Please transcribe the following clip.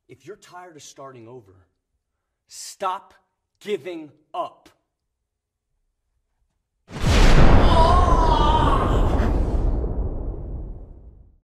If you're tired of starting over, stop giving up.